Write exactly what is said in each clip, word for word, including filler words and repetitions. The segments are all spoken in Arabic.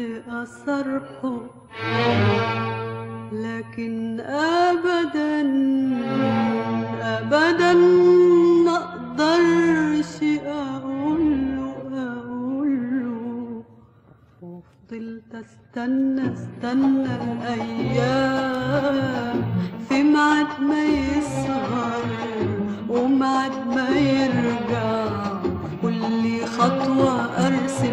أصرحه، لكن أبدا أبدا ما أقدرش أقوله أقوله. وفضلت أستنى أستنى الأيام في ميعاد ما يسهر وميعاد ما يرجع، كل خطوة أرسم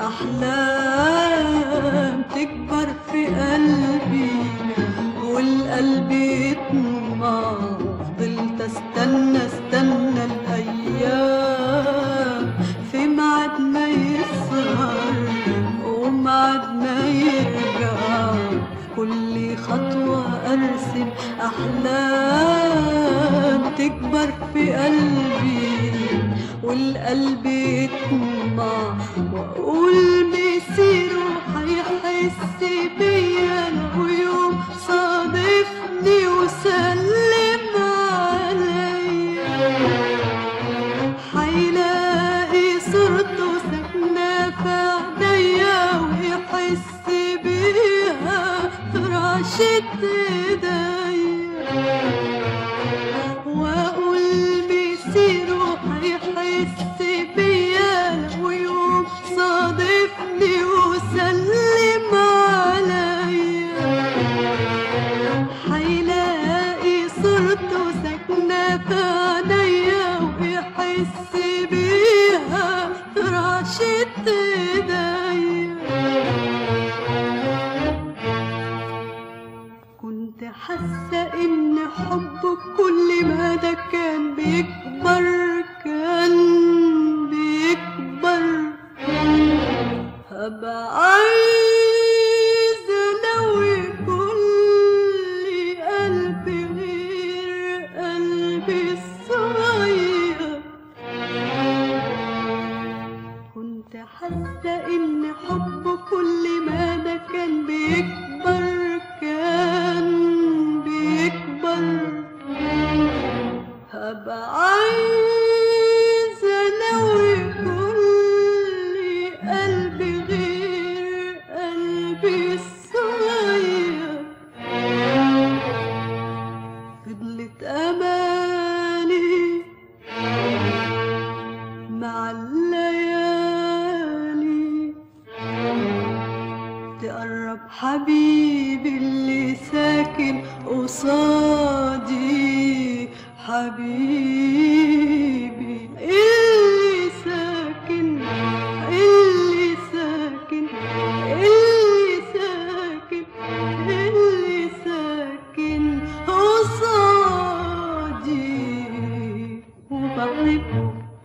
أحلام تكبر في قلبي والقلب يطمع. فضلت استنى استنى الأيام في ميعاد ما يسهر وميعاد ما يرجع، كل خطوة أرسم أحلام تكبر في قلبي والقلب يطمع. وأقول مسير وهيحس بيا لو يوم صادفني وسلم عليا، هيلاقي صورته ساكنة في عينيا ويحس بيها في رعشة ايديا. وأقول مسير وهيحس بيا لو يوم صادفني وسلم عليا، هيلاقي صورته ساكنة في عينيا ويحس بيها في رعشة ايديا. كنت حاسة إن حبك كل ما ده كان بيكبر كان بيكبر، هبقى عايزة ألوي كل قلبي غير قلبي الصغير. كنت حاسة إن حبك كل ما ده كان بيكبر كان بيكبر، هبقى عايزة ألوي كل قلبي غير قلبي الصغير. فضلت أماني مع الليالي تقرب حبيبي اللي ساكن قصادي، حبيبي اللي ساكن اللي ساكن اللي ساكن اللي ساكن قصادي وبحبه.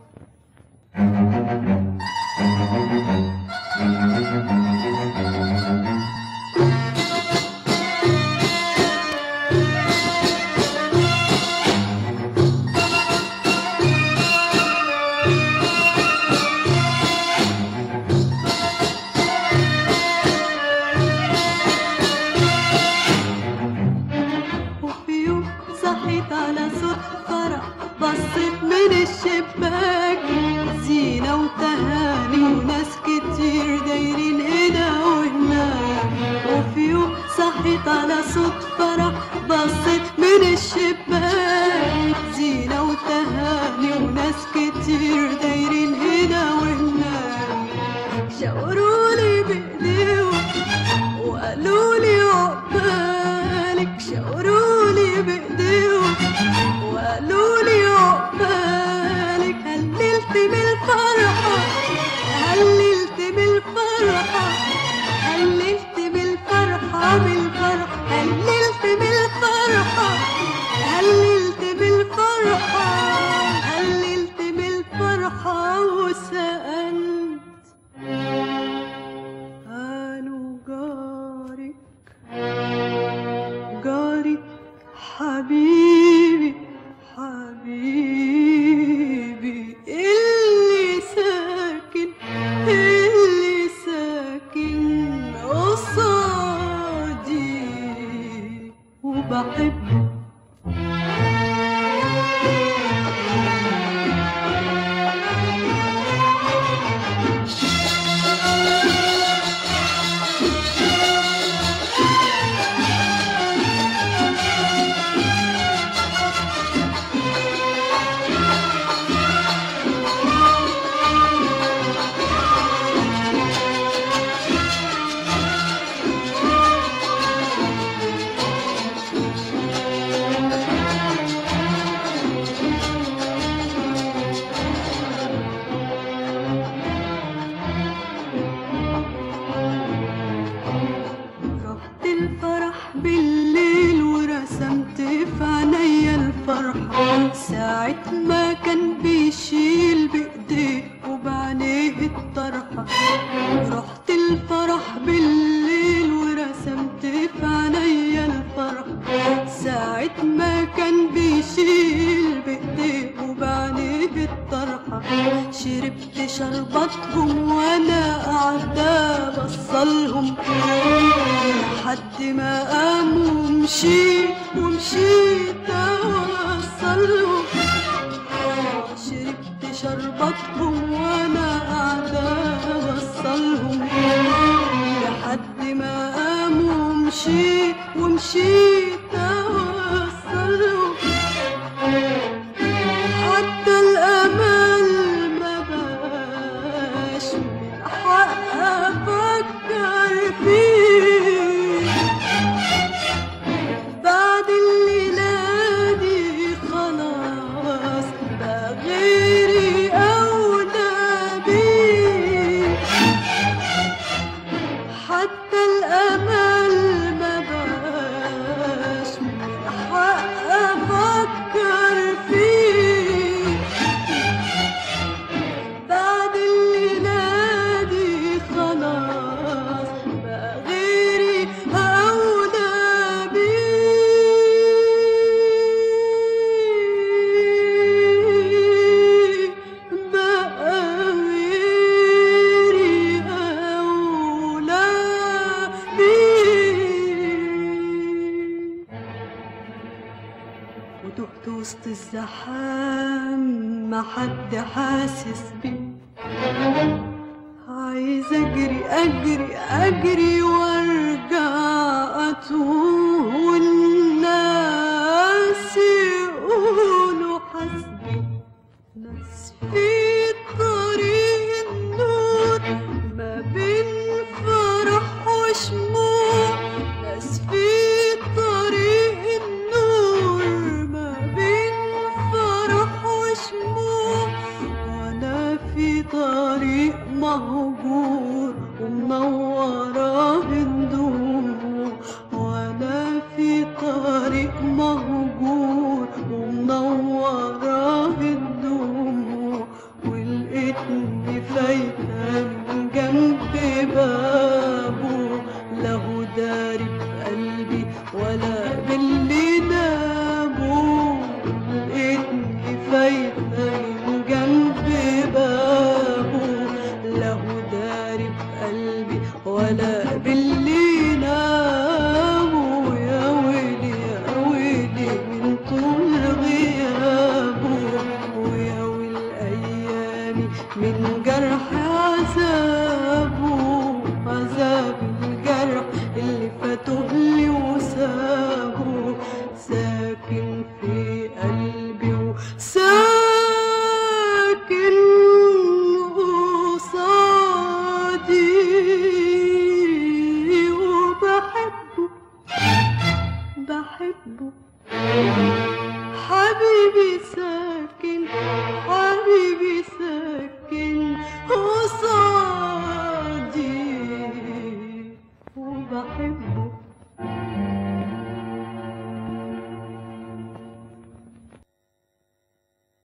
بصيت من الشباك زينة وتهاني وناس كتير دايرين هنا وهناك. وفي يوم صحيت على صوت فرح بصيت من الشباك زينة وتهاني وناس كتير دايرين هنا وهناك. شاورولي بإيديهم وقالولي عقبالك، شاورولي بإيديهم وقالولي عقبالك. هللت بالفرحة هللت بالفرحة هللت بالفرحة بالفرحة هللت بالفرحة هللت بالفرحة هللت بالفرحة. وسألت قالوا جارك جارك حبيبي حبيبي اللي ساكن اللي ساكن قصادي وبحبه. ساعة ما كان بيشيل بإيديه وبعينيه الطرحة، رحت الفرح بالليل ورسمت في عينيا الفرحة. ساعة ما كان بيشيل بإيديه وبعينيه الطرحة، شربت شربتهم وانا قاعدة بصلهم لحد ما قاموا ومشيت ومشيت اوصلهم. شربت شربتهم وانا قاعدة بصلهم لحد ما قاموا ومشيت ومشيت اوصلهم. حتى الامل ما بقاش من حق افكر فيه بعد الليلة دي، خلاص بقى غيري أولى بيه. حتى الأمل ما بقاش من حق أفكر فيه بعد الليلة دي، خلاص بقى غيري أولى بيه. بقى غيري أولى بيه. وتهت وسط الزحام ما حد حاسس بيه، عايز اجري اجري اجري وارجع اتوه والناس يقولوا حسبي. ناس في طريق النور ما بين فرح وشموع، ناس في طريق النور ما بين فرح وشموع، وانا في طريق مهجور ومنورة هدوء، وانا في طريق مهجور ومنورة هدوء، ولقيتني فايتة من جنب بابه، لا هو داري بقلبي ولا